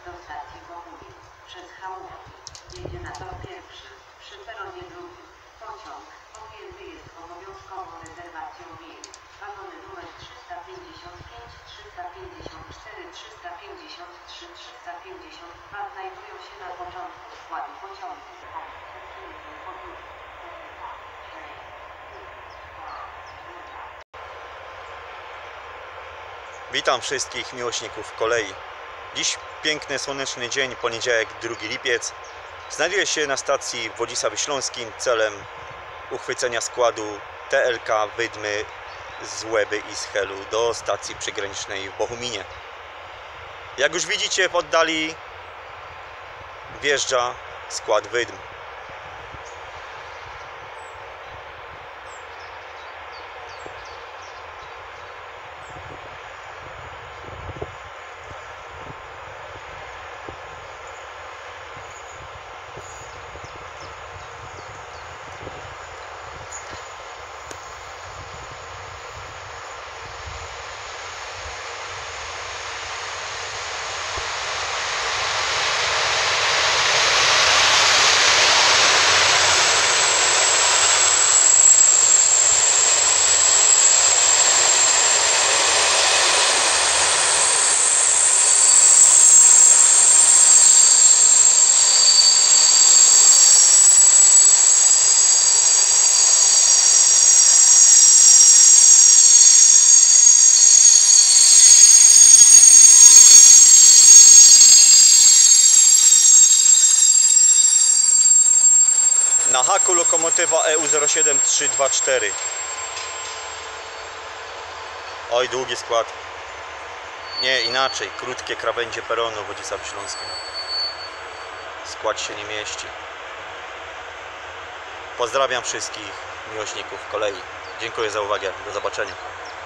do stacji Bohumil. Przez Chałupki. Jedzie na tor pierwszy. Przy peronie drugim. Pociąg objęty jest obowiązkową rezerwacją miejsc. Wagony numer 355, 354, 353, 352 znajdują się na początku składu pociągu. Witam wszystkich miłośników kolei. Dziś piękny, słoneczny dzień, poniedziałek, 2 lipiec. Znajduję się na stacji w Wodzisławiu Śląskim celem uchwycenia składu TLK Wydmy z Łeby i z Helu do stacji przygranicznej w Bohuminie. Jak już widzicie, w oddali wjeżdża skład Wydm. Na haku lokomotywa EU07324. Oj, długi skład. Nie, inaczej. Krótkie krawędzie peronu w Wodzisławiu Śląskim. Skład się nie mieści. Pozdrawiam wszystkich miłośników kolei. Dziękuję za uwagę. Do zobaczenia.